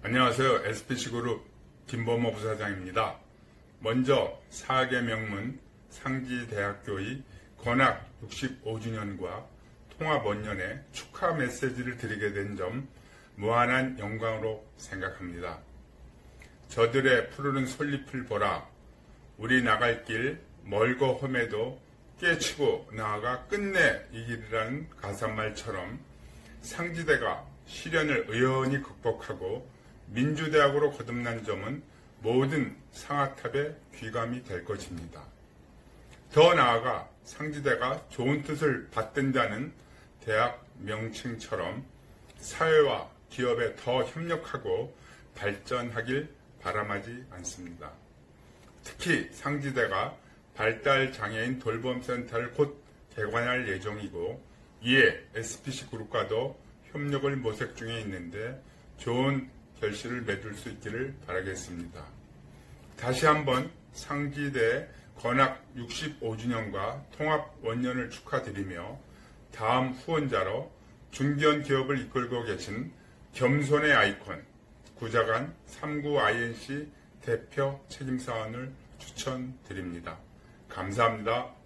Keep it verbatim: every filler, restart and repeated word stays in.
안녕하세요. 에스피씨그룹 김범호 부사장입니다. 먼저 사학의 명문 상지대학교의 건학 육십오 주년과 통합원년에 축하 메시지를 드리게 된 점 무한한 영광으로 생각합니다. 저들의 푸르른 솔잎을 보라. 우리 나갈 길 멀고 험해도 깨치고 나아가 끝내 이 길이라는 가사말처럼 상지대가 시련을 의연히 극복하고 민주대학으로 거듭난 점은 모든 상아탑의 귀감이 될 것입니다. 더 나아가 상지대가 좋은 뜻을 받든다는 대학 명칭처럼 사회와 기업에 더 협력하고 발전하길 바람하지 않습니다. 특히 상지대가 발달장애인 돌봄센터를 곧 개관할 예정이고 이에 에스피씨그룹과도 협력을 모색 중에 있는데 좋은 결실을 맺을 수 있기를 바라겠습니다. 다시 한번 상지대 건학 육십오 주년과 통합원년을 축하드리며 다음 후원자로 중견 기업을 이끌고 계신 겸손의 아이콘 구자간 삼구 아이엔씨 대표 책임사원을 추천드립니다. 감사합니다.